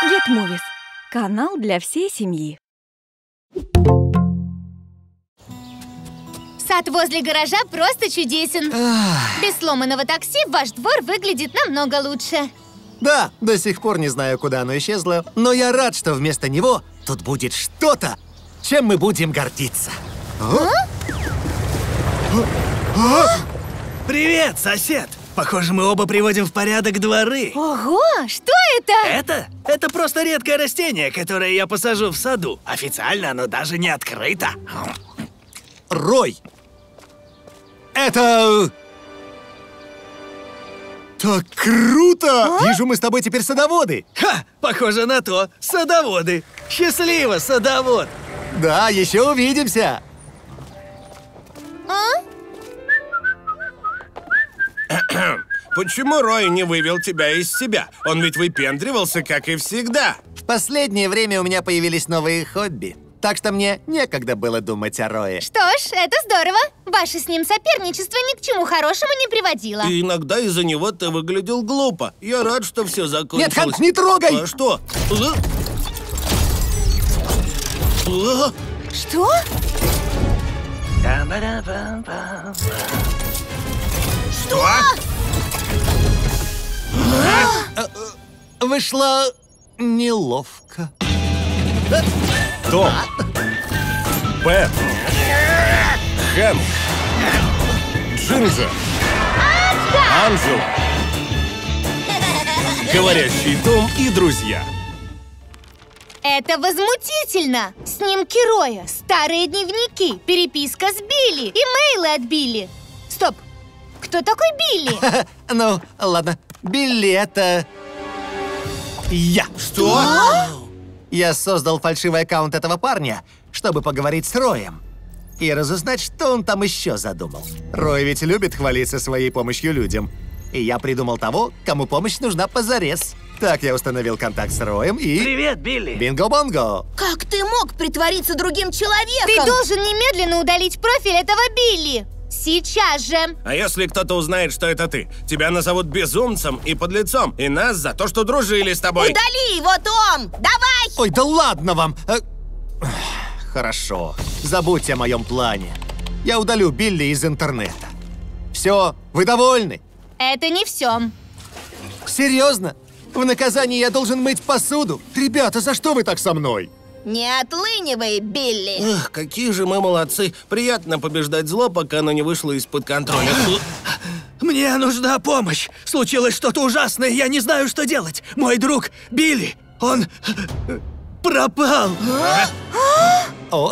Get Movies – канал для всей семьи. Сад возле гаража просто чудесен. Без сломанного такси ваш двор выглядит намного лучше. Да, до сих пор не знаю, куда оно исчезло, но я рад, что вместо него тут будет что-то, чем мы будем гордиться. Привет, сосед! Похоже, мы оба приводим в порядок дворы. Ого, что это? Это просто редкое растение, которое я посажу в саду. Официально оно даже не открыто. Рой! Это... Так круто! Вижу, мы с тобой теперь садоводы. Ха! Похоже на то. Садоводы. Счастливо, садовод! Да, еще увидимся. Почему Рой не вывел тебя из себя? Он ведь выпендривался, как и всегда. В последнее время у меня появились новые хобби, так что мне некогда было думать о Рое. Что ж, это здорово. Ваше с ним соперничество ни к чему хорошему не приводило. И иногда из-за него ты выглядел глупо. Я рад, что все закончилось. Нет, Ханк, не трогай! А что? Что? Что? Вышло неловко. Том, Бет, Хэнк, Джинджер, Анджела, Говорящий Том и друзья. Это возмутительно! Снимки Роя, старые дневники, переписка с Билли, имейлы от Билли. Стоп! Кто такой Билли? Ну, ладно. Билли — это... я. Что? Я создал фальшивый аккаунт этого парня, чтобы поговорить с Роем и разузнать, что он там еще задумал. Рой ведь любит хвалиться своей помощью людям. И я придумал того, кому помощь нужна позарез. Так я установил контакт с Роем и... Привет, Билли! Бинго-бонго! Как ты мог притвориться другим человеком? Ты должен немедленно удалить профиль этого Билли! Сейчас же! А если кто-то узнает, что это ты? Тебя назовут безумцем и подлецом, и нас за то, что дружили с тобой. Удали его, Том! Давай! Ой, да ладно вам! Хорошо, забудьте о моем плане. Я удалю Билли из интернета. Все, вы довольны? Это не все. Серьезно? В наказание я должен мыть посуду? Ребята, за что вы так со мной? Не отлынивай, Билли! Эх, какие же мы молодцы. Приятно побеждать зло, пока оно не вышло из-под контроля. Мне нужна помощь. Случилось что-то ужасное, я не знаю, что делать. Мой друг Билли, он пропал. О,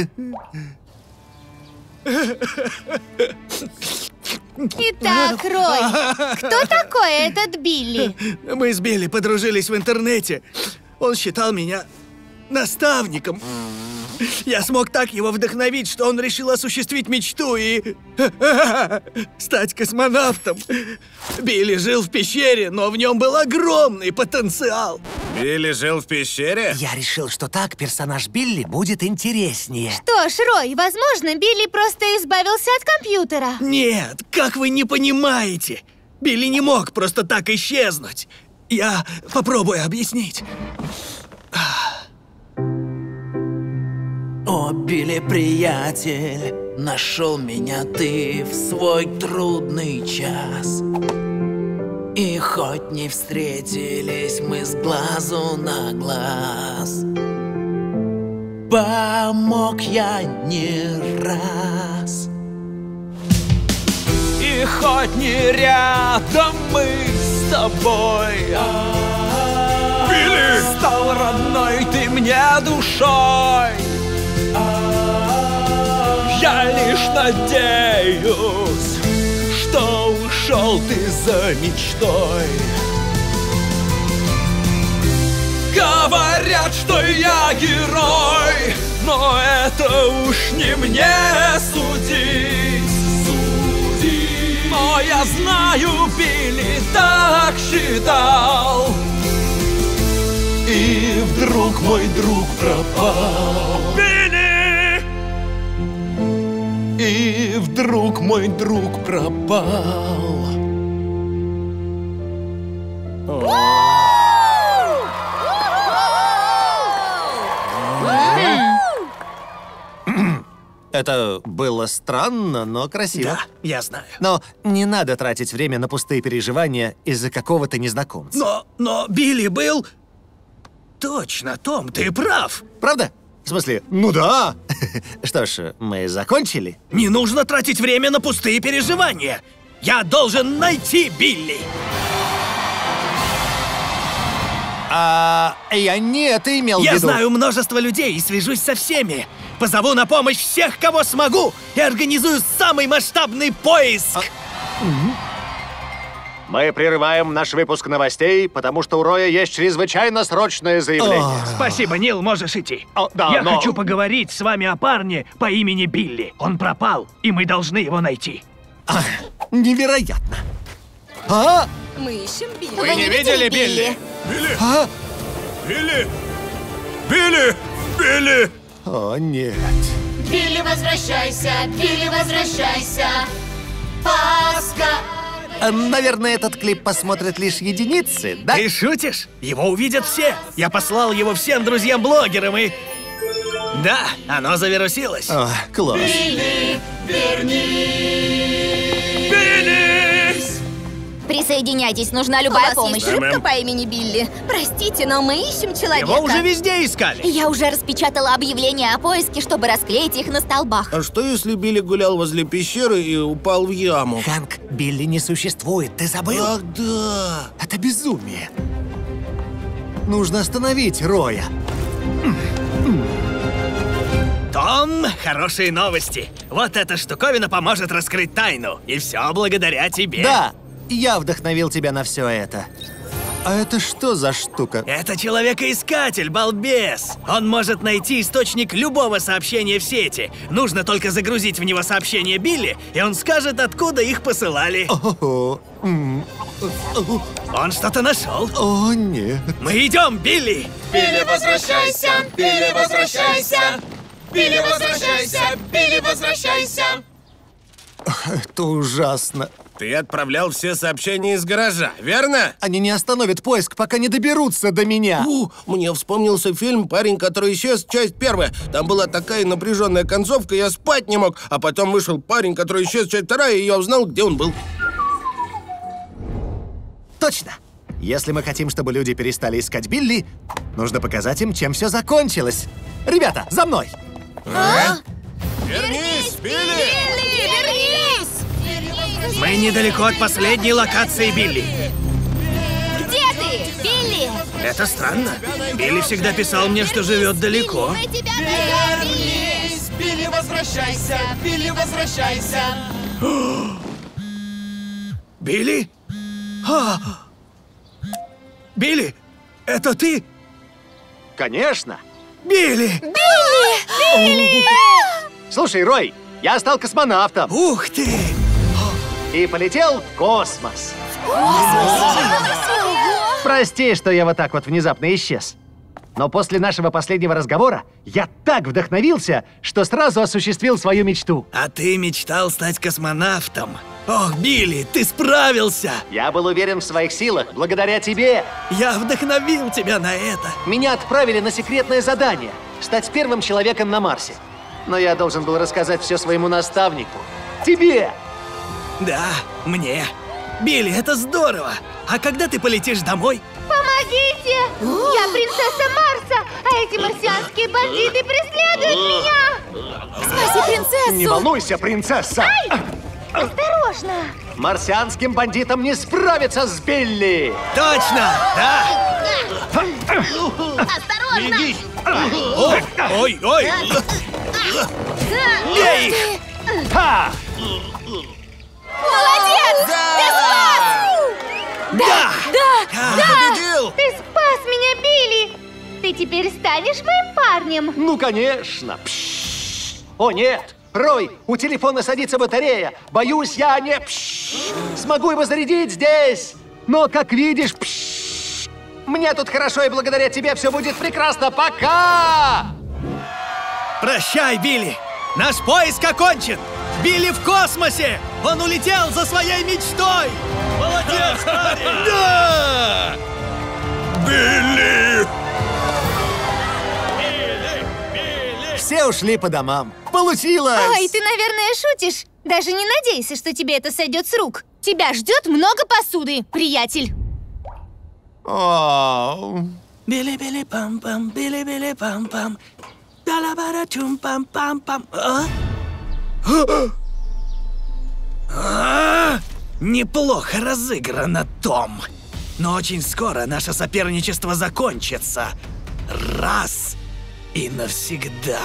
Итак, Рой, кто такой этот Билли? Мы с Билли подружились в интернете. Он считал меня наставником. Я смог так его вдохновить, что он решил осуществить мечту и... стать космонавтом. Билли жил в пещере, но в нем был огромный потенциал. Билли жил в пещере? я решил, что так персонаж Билли будет интереснее. Что ж, Рой, возможно, Билли просто избавился от компьютера. Нет, как вы не понимаете? Билли не мог просто так исчезнуть. Я попробую объяснить. О, Билли, приятель, нашел меня ты в свой трудный час. И хоть не встретились мы с глазу на глаз, помог я не раз. И хоть не рядом мы с тобой, Билли, стал родной ты мне душой. Я лишь надеюсь, что ушел ты за мечтой. Говорят, что я герой, но это уж не мне судить. Но я знаю, Билли так считал. И вдруг мой друг пропал. Билли! И вдруг мой друг пропал. Это было странно, но красиво. Да, я знаю. Но не надо тратить время на пустые переживания из-за какого-то незнакомца. Но Билли был... Точно, Том, ты прав. Правда? В смысле, ну да. Что ж, мы закончили? Не нужно тратить время на пустые переживания. Я должен найти Билли. Я не это имел в виду. Я знаю множество людей и свяжусь со всеми. Позову на помощь всех, кого смогу, и организую самый масштабный поиск. Мы прерываем наш выпуск новостей, потому что у Роя есть чрезвычайно срочное заявление. Спасибо, Нил, можешь идти. Да, Я но... хочу поговорить с вами о парне по имени Билли. Он пропал, и мы должны его найти. Невероятно. Мы ищем Билли. Вы не видели Билли? Билли! Билли! Билли! Билли! О, нет. Билли, возвращайся! Билли, возвращайся! Пасха! Наверное, этот клип посмотрят лишь единицы, да? Ты шутишь? Его увидят все. Я послал его всем друзьям-блогерам и... Да, оно завирусилось. О, класс. Билли, вернись! Билли! Присоединяйтесь, нужна У любая вас помощь. есть рыбка мэм. по имени Билли? Простите, но мы ищем человека. Его уже везде искали. Я уже распечатала объявления о поиске, чтобы расклеить их на столбах. А что, если Билли гулял возле пещеры и упал в яму? Хэнк, Билли не существует, ты забыл? Ах, да! Это безумие. Нужно остановить Роя. Том, хорошие новости. Вот эта штуковина поможет раскрыть тайну. И все благодаря тебе. Да, я вдохновил тебя на все это. А это что за штука? Это человекоискатель, балбес. Он может найти источник любого сообщения в сети. Нужно только загрузить в него сообщение Билли, и он скажет, откуда их посылали. О, Он что-то нашел. о, нет. Мы идем, Билли! Билли, возвращайся! Билли, возвращайся! Билли, возвращайся! Билли, возвращайся! Это ужасно. Ты отправлял все сообщения из гаража, верно? Они не остановят поиск, пока не доберутся до меня. Мне вспомнился фильм «Парень, который исчез», часть первая. Там была такая напряженная концовка, я спать не мог. А потом вышел «Парень, который исчез», часть вторая, и я узнал, где он был. Точно. Если мы хотим, чтобы люди перестали искать Билли, нужно показать им, чем все закончилось. Ребята, за мной! Вернись, Билли! Вернись! Мы недалеко от последней локации Билли. Где ты, Билли? Это странно. Билли всегда писал мне, что живет далеко. Мы тебя найдем, Билли! Билли, возвращайся! Билли, возвращайся! Билли? Билли, это ты? Конечно. Билли! Слушай, Рой, я стал космонавтом Ух ты! и полетел в космос. Прости, что я вот так вот внезапно исчез. Но после нашего последнего разговора я так вдохновился, что сразу осуществил свою мечту. А ты мечтал стать космонавтом. Ох, Билли, ты справился! Я был уверен в своих силах благодаря тебе. Я вдохновил тебя на это. Меня отправили на секретное задание – стать первым человеком на Марсе. Но я должен был рассказать все своему наставнику. Тебе! Да, мне. Билли, это здорово. А когда ты полетишь домой? Помогите! Я принцесса Марса, а эти марсианские бандиты преследуют меня! Спаси принцессу! Не волнуйся, принцесса! Осторожно! Марсианским бандитам не справиться с Билли! Точно! Да! Осторожно! Ой, ой! Бей их! Ха! Молодец! Ты спас! Да! Победил! Ты спас меня, Билли! Ты теперь станешь моим парнем? Ну, конечно! Пш! О, нет! Рой, у телефона садится батарея! Боюсь, я не смогу его зарядить здесь! Но, как видишь, мне тут хорошо, и благодаря тебе все будет прекрасно! Пока! Прощай, Билли! Наш поиск окончен! Билли в космосе! Он улетел за своей мечтой! Молодец, парень! Да! Билли! Все все ушли по домам. Получилось! Ой, ты, наверное, шутишь. Даже не надейся, что тебе это сойдет с рук. Тебя ждет много посуды, приятель. О, Били-били-пам-пам, били-били-пам-пам. Бала-бара-чум-пам-пам-пам. Неплохо разыграно, Том. Но очень скоро наше соперничество закончится. Раз и навсегда.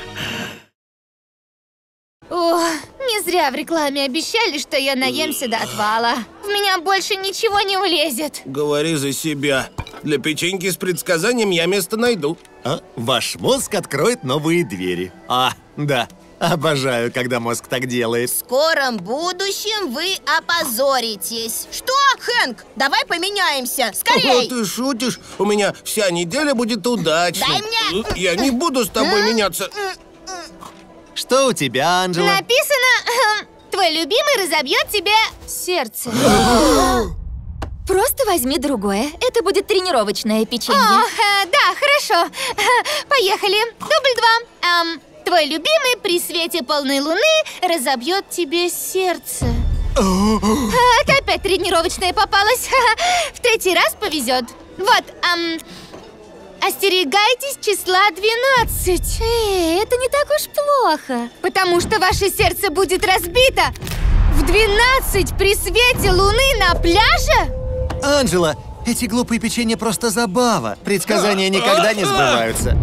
О, не зря в рекламе обещали, что я наемся до отвала. В меня больше ничего не влезет. Говори за себя. Для печеньки с предсказанием я место найду. ваш мозг откроет новые двери. Да. Обожаю, когда мозг так делает. В скором будущем вы опозоритесь. Что, Хэнк? Давай поменяемся. Скорей! Ты шутишь? У меня вся неделя будет удачной. Дай мне! Я не буду с тобой меняться. Что у тебя, Анджела? Написано, твой любимый разобьет тебе сердце. Просто возьми другое. Это будет тренировочное печенье. Да, хорошо. Поехали. Дубль 2. Твой любимый при свете полной луны разобьет тебе сердце. Это опять тренировочное попалось. В третий раз повезет. Вот, остерегайтесь числа 12. Это не так уж плохо. Потому что ваше сердце будет разбито в 12 при свете луны на пляже? Анджела, эти глупые печенья просто забава. Предсказания никогда не сбываются.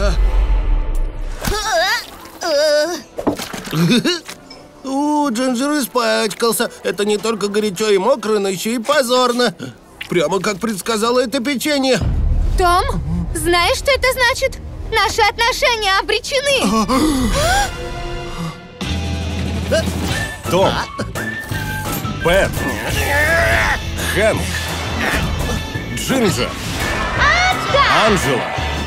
Джинджер испачкался. Это не только горячо и мокро, но еще и позорно. Прямо как предсказала это печенье. Том, знаешь, что это значит? Наши отношения обречены. Том, Бен, Хэнк, Джинджер, Анджела,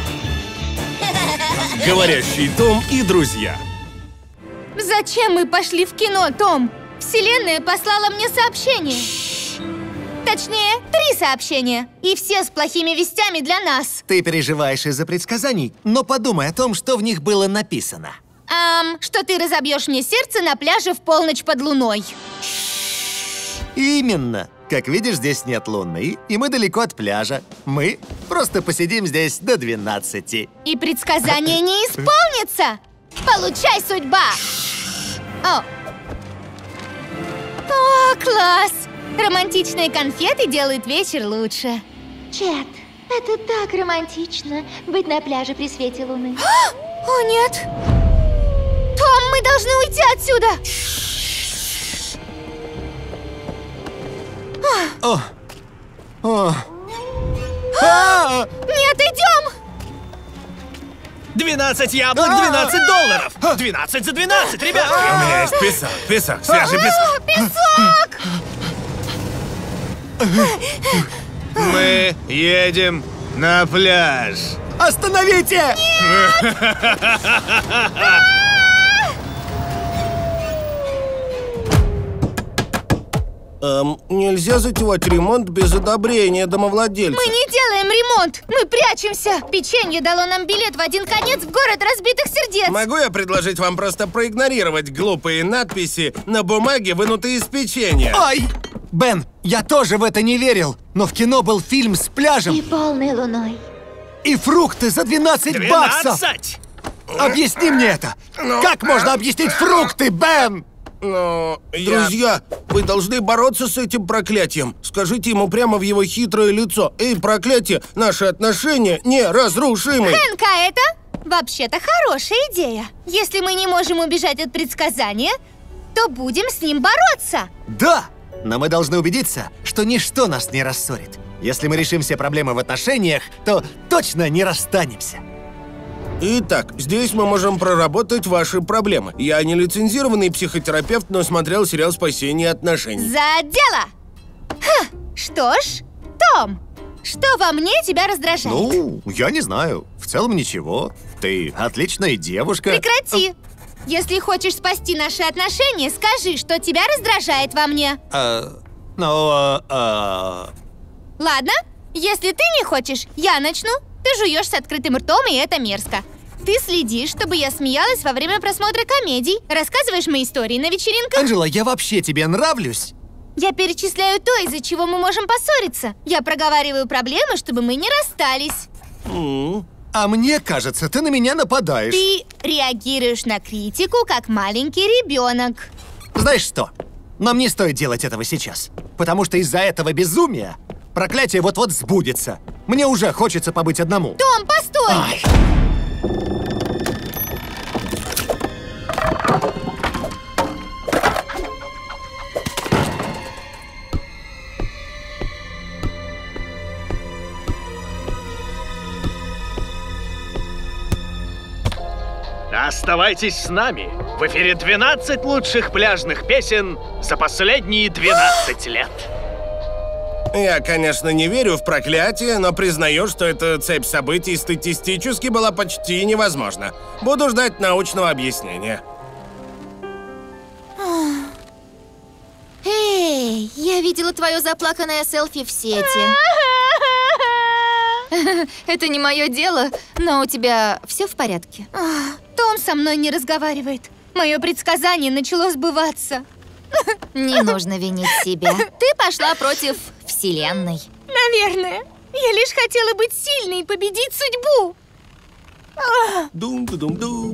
Говорящий Том и друзья. Зачем мы пошли в кино, Том? Вселенная послала мне сообщение. Точнее, 3 сообщения. И все с плохими вестями для нас. Ты переживаешь из-за предсказаний, но подумай о том, что в них было написано. Что ты разобьешь мне сердце на пляже в полночь под луной. Именно. Как видишь, здесь нет луны, и мы далеко от пляжа. Мы просто посидим здесь до 12. И предсказание не исполнится. Получай, судьба! О, класс! Романтичные конфеты делают вечер лучше. Чет, это так романтично, быть на пляже при свете луны. О, нет! Том, мы должны уйти отсюда! Нет, идем! 12 яблок, 12 долларов! 12 за 12, ребят! У меня есть песок, свежий песок. Песок! Мы едем на пляж. Остановите! Нельзя затевать ремонт без одобрения домовладельца. Мы не делаем ремонт, мы прячемся. Печенье дало нам билет в один конец в город разбитых сердец. Могу я предложить вам просто проигнорировать глупые надписи на бумаге, вынутые из печенья? Ай! Бен, я тоже в это не верил, но в кино был фильм с пляжем. И полной луной. И фрукты за 12 баксов! 12! Объясни мне это! Как можно объяснить фрукты, Бен? Друзья, вы должны бороться с этим проклятием. Скажите ему прямо в его хитрое лицо. Эй, проклятие, наши отношения неразрушимы. Хэнк, а это вообще-то хорошая идея. Если мы не можем убежать от предсказания, то будем с ним бороться. Да, но мы должны убедиться, что ничто нас не рассорит. Если мы решим все проблемы в отношениях, то точно не расстанемся. Итак, здесь мы можем проработать ваши проблемы. Я не лицензированный психотерапевт, но смотрел сериал «Спасение отношений». За дело! Что ж, Том, что во мне тебя раздражает? Ну, я не знаю. В целом ничего. Ты отличная девушка. Прекрати! Если хочешь спасти наши отношения, скажи, что тебя раздражает во мне. Ладно, если ты не хочешь, я начну. Ты жуешь с открытым ртом, и это мерзко. Ты следишь, чтобы я смеялась во время просмотра комедий. Рассказываешь мои истории на вечеринках. Анжела, я вообще тебе нравлюсь? Я перечисляю то, из-за чего мы можем поссориться. Я проговариваю проблемы, чтобы мы не расстались. А мне кажется, ты на меня нападаешь. Ты реагируешь на критику, как маленький ребенок. Знаешь что? Нам не стоит делать этого сейчас. Потому что из-за этого безумия проклятие вот-вот сбудется. Мне уже хочется побыть одному. Том, постой! Ай. Оставайтесь с нами. В эфире 12 лучших пляжных песен за последние 12 лет. Я, конечно, не верю в проклятие, но признаю, что эта цепь событий статистически была почти невозможна. Буду ждать научного объяснения. Эй, я видела твое заплаканное селфи в сети. Это не мое дело, но у тебя все в порядке? Том со мной не разговаривает. Мое предсказание начало сбываться. Не нужно винить себя. Ты пошла против Вселенной. Наверное. Я лишь хотела быть сильной и победить судьбу. Дум-дум-дум.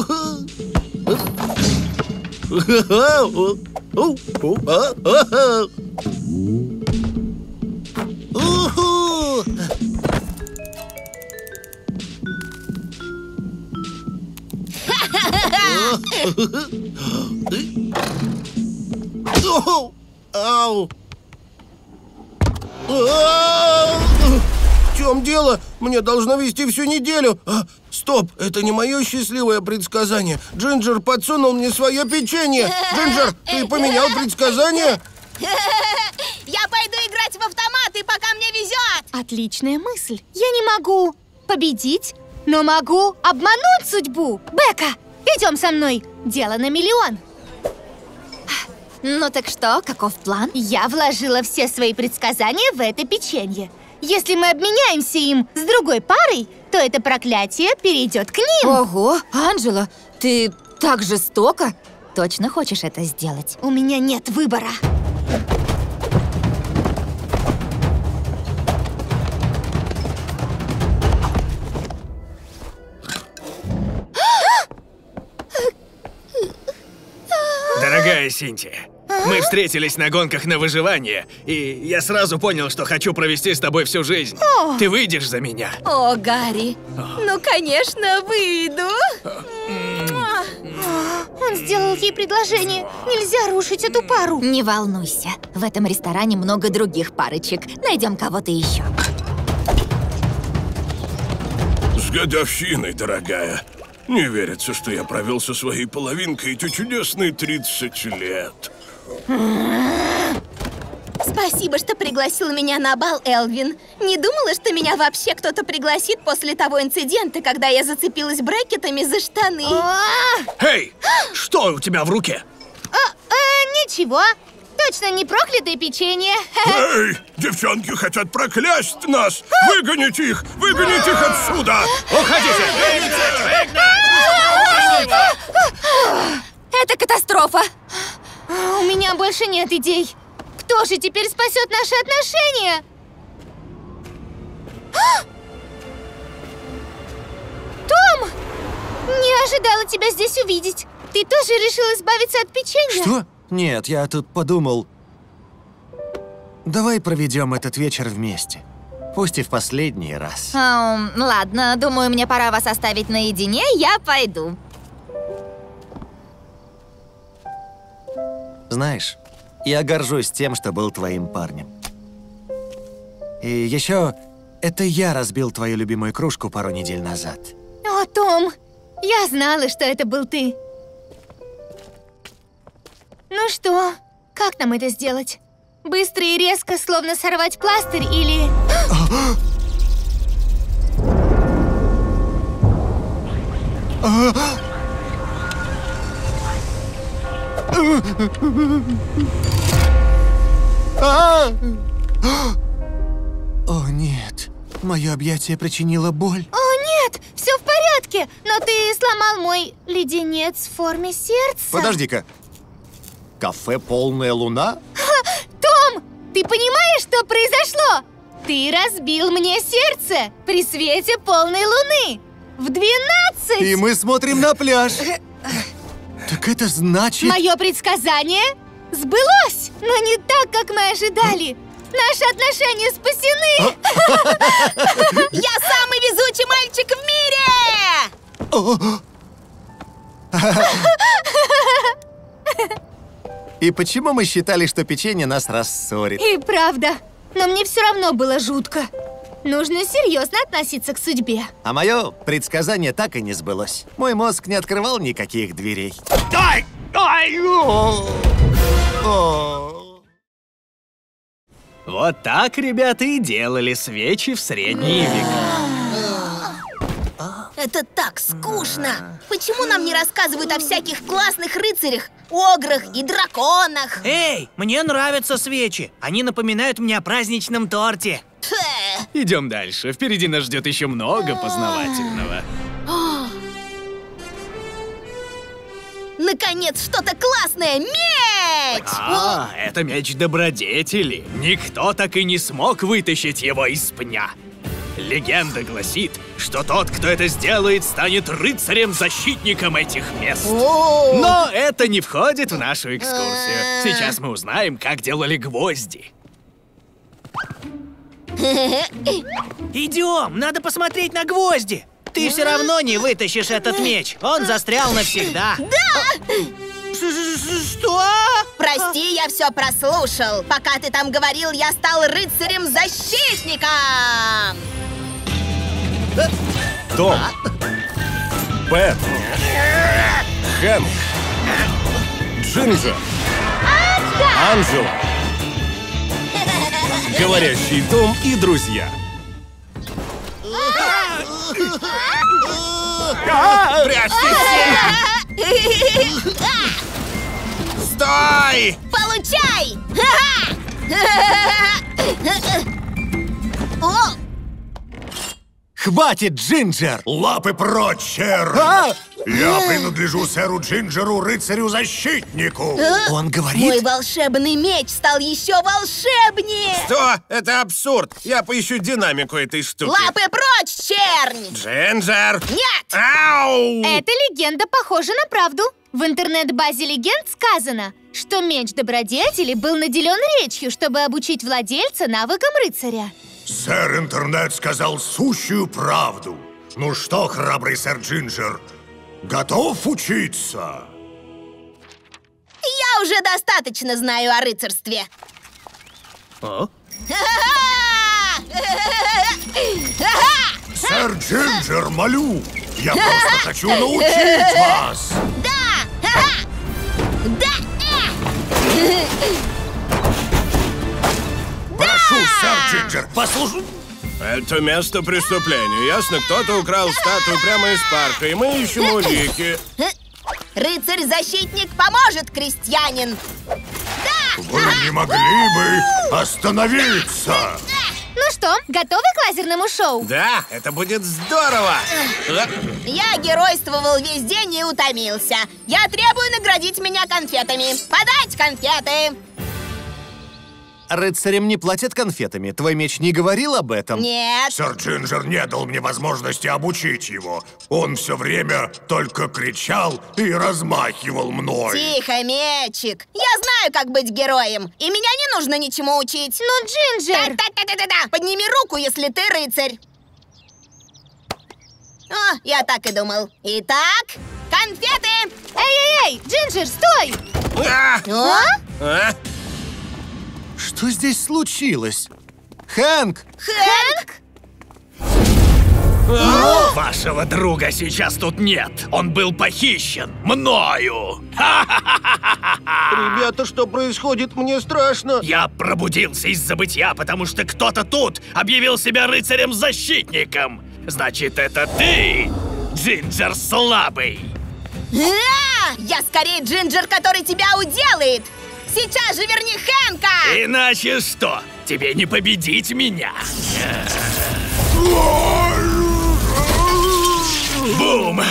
Ау! В чем дело? Мне должно вести всю неделю. Стоп, это не мое счастливое предсказание. Джинджер подсунул мне свое печенье. Джинджер, ты поменял предсказание? Я пойду играть в автоматы, пока мне везет. Отличная мысль. Я не могу победить, но могу обмануть судьбу. Бека, идем со мной. Дело на миллион. Ну так что, каков план? Я вложила все свои предсказания в это печенье. Если мы обменяемся им с другой парой, то это проклятие перейдет к ним. Ого, Анжела, ты так жестоко. Точно хочешь это сделать? У меня нет выбора. Дорогая Синтия, мы встретились на гонках на выживание, и я сразу понял, что хочу провести с тобой всю жизнь. Ты выйдешь за меня? О, Гарри, ну, конечно, выйду. Он сделал ей предложение. Нельзя рушить эту пару. Не волнуйся, в этом ресторане много других парочек. Найдем кого-то еще. С годовщиной, дорогая. Не верится, что я провел со своей половинкой эти чудесные 30 лет. Спасибо, что пригласил меня на бал, Элвин. Не думала, что меня вообще кто-то пригласит после того инцидента, когда я зацепилась брекетами за штаны. Эй, что у тебя в руке? Ничего. Точно не проклятое печенье. Эй, девчонки хотят проклясть нас! Выгоните их! Выгоните их отсюда! Уходите! Это катастрофа. У меня больше нет идей. Кто же теперь спасет наши отношения? Том! Не ожидала тебя здесь увидеть. Ты тоже решил избавиться от печенья? Что? Нет, я тут подумал. Давай проведем этот вечер вместе. Пусть и в последний раз. Ладно, думаю, мне пора вас оставить наедине, я пойду. Знаешь, я горжусь тем, что был твоим парнем. И еще, это я разбил твою любимую кружку пару недель назад. О, Том, я знала, что это был ты. Ну что, как нам это сделать? Быстро и резко, словно сорвать пластырь, или... О, нет. Мое объятие причинило боль. О, нет! Все в порядке! порядке, но ты сломал мой леденец в форме сердца. Подожди-ка. Кафе «Полная луна»? Том, ты понимаешь, что произошло? Ты разбил мне сердце при свете полной луны в 12! И мы смотрим на пляж. Так это значит... Мое предсказание сбылось, но не так, как мы ожидали. Наши отношения спасены! Я самый везучий мальчик в мире! И почему мы считали, что печенье нас рассорит? И правда, но мне все равно было жутко. Нужно серьезно относиться к судьбе. А мое предсказание так и не сбылось. Мой мозг не открывал никаких дверей. Ай! Ай! Вот так ребята и делали свечи в средние века. Это так скучно! Почему нам не рассказывают о всяких классных рыцарях, ограх и драконах? Эй, мне нравятся свечи. Они напоминают мне о праздничном торте. Идем дальше. Впереди нас ждет еще много познавательного. Наконец, что-то классное! Меч! Это меч добродетели. Никто так и не смог вытащить его из пня. Легенда гласит, что тот, кто это сделает, станет рыцарем-защитником этих мест. Но это не входит в нашу экскурсию. Сейчас мы узнаем, как делали гвозди. Идем, надо посмотреть на гвозди. Ты все равно не вытащишь этот меч. Он застрял навсегда. Да! Что? Прости, я все прослушал. Пока ты там говорил, я стал рыцарем-защитником! Том, Бет, Хэнк, Джинджер, Анджела, Говорящий Том и друзья. Прячьтесь все! Стой! Получай! О! Хватит, Джинджер! Лапы прочь, Чер! Я принадлежу сэру Джинджеру, рыцарю-защитнику! Он Мой говорит... волшебный меч стал еще волшебнее! Что? Это абсурд! Я поищу динамику этой штуки. Лапы прочь, чернь! Джинджер! Нет! Ау! Эта легенда похожа на правду. В интернет-базе легенд сказано, что меч добродетели был наделен речью, чтобы обучить владельца навыкам рыцаря. Сэр Интернет сказал сущую правду. Ну что, храбрый сэр Джинджер, готов учиться? Я уже достаточно знаю о рыцарстве. Сэр Джинджер, молю, я просто хочу научить вас. Да! Да! Прошу, сэр Джинджер, послушай. Это место преступления. Ясно, кто-то украл статую прямо из парка, и мы ищем улики. Рыцарь-защитник поможет, крестьянин! Да! Вы не могли бы остановиться? Ну что, готовы к лазерному шоу? Да, это будет здорово! Я геройствовал весь день и утомился. Я требую наградить меня конфетами. Подать конфеты! Рыцарям не платят конфетами. Твой меч не говорил об этом? Нет. Сэр Джинджер не дал мне возможности обучить его. Он все время только кричал и размахивал мной. Тихо, мечик. Я знаю, как быть героем. И меня не нужно ничему учить. Ну, Джинджер! Да-да-да-да-да! Подними руку, если ты рыцарь. О, я так и думал. Итак, конфеты! Эй-эй-эй! Джинджер, стой! О? Что здесь случилось? Хэнк! Хэнк? Вашего друга сейчас тут нет. Он был похищен мною. Ребята, что происходит? Мне страшно. Я пробудился из забытья, потому что кто-то тут объявил себя рыцарем-защитником. Значит, это ты, Джинджер слабый. Я скорее Джинджер, который тебя уделает. Сейчас же верни Хэнка! Иначе что? Тебе не победить меня. Бум!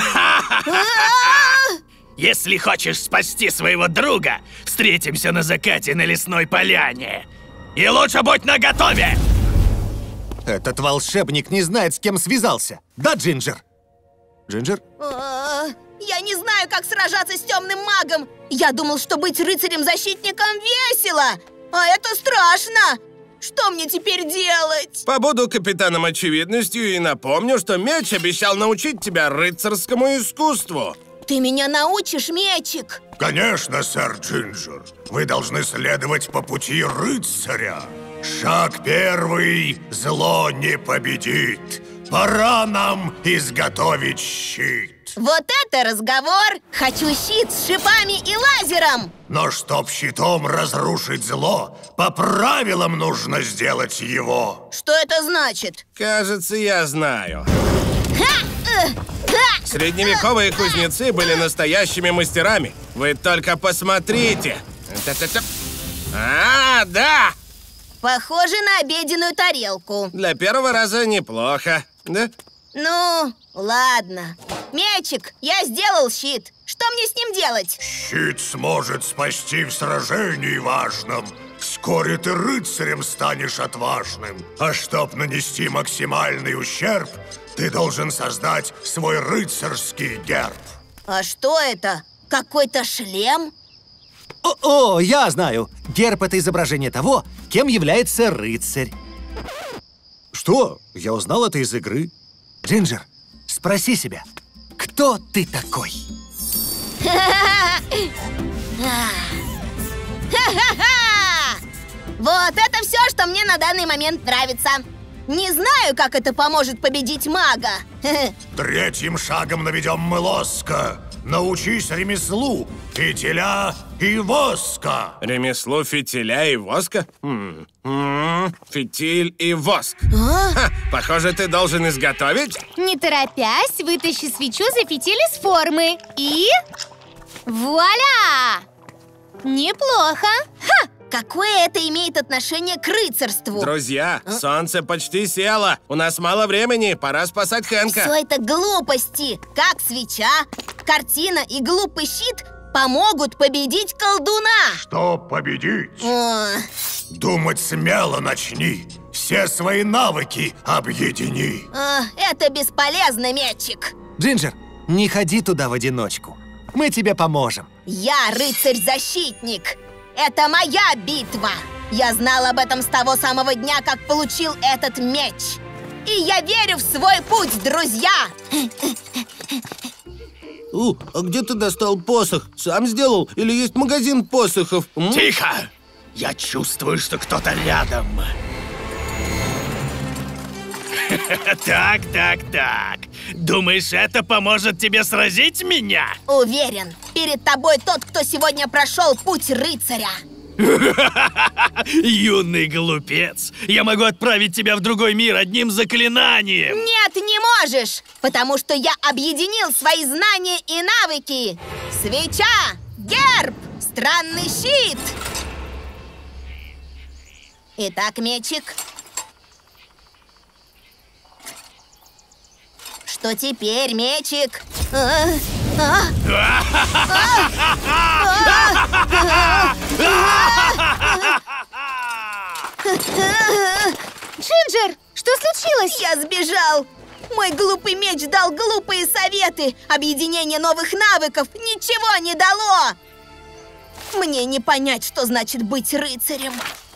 Если хочешь спасти своего друга, встретимся на закате на лесной поляне. И лучше будь наготове! Этот волшебник не знает, с кем связался. Да, Джинджер? Джинджер? Я не знаю, как сражаться с темным магом. Я думал, что быть рыцарем-защитником весело. А это страшно. Что мне теперь делать? Побуду капитаном очевидностью и напомню, что меч обещал научить тебя рыцарскому искусству. Ты меня научишь, мечик? Конечно, сэр Джинджер. Вы должны следовать по пути рыцаря. Шаг первый – зло не победит. Пора нам изготовить щит. Вот это разговор! Хочу щит с шипами и лазером! Но чтоб щитом разрушить зло, по правилам нужно сделать его. Что это значит? Кажется, я знаю. Средневековые кузнецы были настоящими мастерами. Вы только посмотрите. А, да! Похоже на обеденную тарелку. Для первого раза неплохо, да? Ну, ладно. Мечик, я сделал щит. Что мне с ним делать? Щит сможет спасти в сражении важном. Вскоре ты рыцарем станешь отважным. А чтоб нанести максимальный ущерб, ты должен создать свой рыцарский герб. А что это? Какой-то шлем? О, я знаю. Герб — это изображение того, кем является рыцарь. Что? Я узнал это из игры. Джинджер, спроси себя, кто ты такой? Вот это все, что мне на данный момент нравится. Не знаю, как это поможет победить мага. Третьим шагом наведем мы лоска. Научись ремеслу фитиля и воска. Ремеслу фитиля и воска? Фитиль и воск. Ха, похоже, ты должен изготовить. Не торопясь, вытащи свечу за фитиль из формы. И... вуаля! Неплохо. Ха! Какое это имеет отношение к рыцарству? Друзья, солнце почти село. У нас мало времени, пора спасать Хэнка. Все это глупости. Как свеча, картина и глупый щит помогут победить колдуна. Чтоб победить, думать смело начни. Все свои навыки объедини. Это бесполезно, мечик. Джинджер, не ходи туда в одиночку. Мы тебе поможем. Я рыцарь-защитник. Это моя битва! Я знал об этом с того самого дня, как получил этот меч. И я верю в свой путь, друзья! А где ты достал посох? Сам сделал? Или есть магазин посохов? Тихо! Я чувствую, что кто-то рядом. Так. Думаешь, это поможет тебе сразить меня? Уверен, перед тобой тот, кто сегодня прошел путь рыцаря. Юный глупец. Я могу отправить тебя в другой мир одним заклинанием. Нет, не можешь, потому что я объединил свои знания и навыки. Свеча, герб, странный щит. Итак, мечик. Что теперь, мечик? Джинджер, что случилось? Я сбежал. Мой глупый меч дал глупые советы. Объединение новых навыков ничего не дало. Мне не понять, что значит быть рыцарем.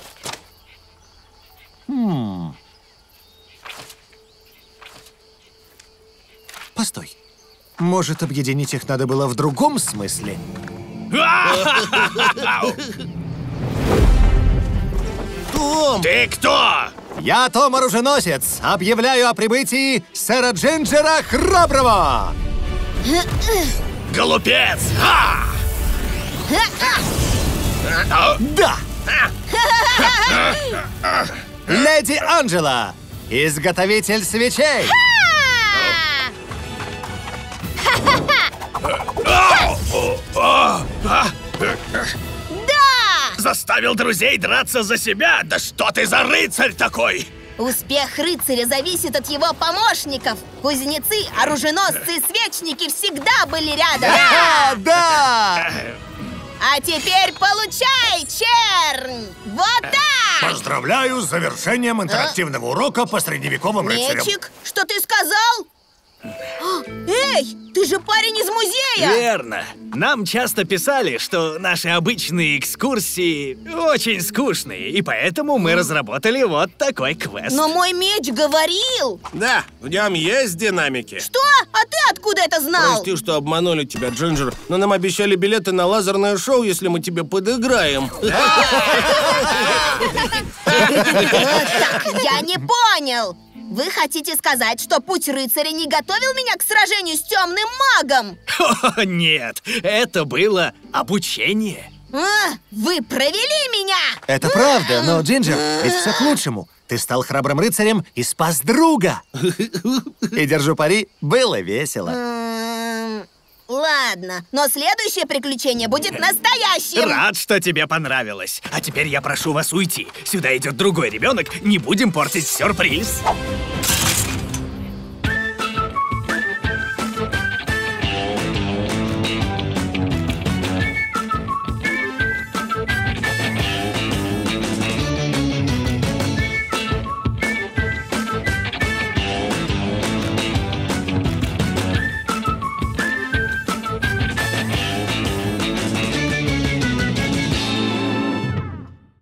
Постой. Может, объединить их надо было в другом смысле? Том! Ты кто? Я Том Оруженосец. Объявляю о прибытии сэра Джинджера Храброго. Глупец! Да! Леди Анджела, изготовитель свечей. Заставил друзей драться за себя? Да что ты за рыцарь такой? Успех рыцаря зависит от его помощников. Кузнецы, оруженосцы и свечники всегда были рядом. Да! А теперь получай, чернь! Вот так! Поздравляю с завершением интерактивного урока по средневековым рыцарям. Мечик, что ты сказал? Эй, ты же парень из музея! Верно. Нам часто писали, что наши обычные экскурсии очень скучные, и поэтому мы разработали вот такой квест. Но мой меч говорил! Да, в нем есть динамики. Что? А ты откуда это знал? Прости, что обманули тебя, Джинджер, но нам обещали билеты на лазерное шоу, если мы тебе подыграем. Так, я не понял. Вы хотите сказать, что путь рыцаря не готовил меня к сражению с темным магом? О, нет, это было обучение. Вы провели меня! Это правда, но, Джинджер, ведь все к лучшему. Ты стал храбрым рыцарем и спас друга. И, держу пари, было весело. Ладно, но следующее приключение будет настоящим. Рад, что тебе понравилось. А теперь я прошу вас уйти. Сюда идет другой ребенок. Не будем портить сюрприз.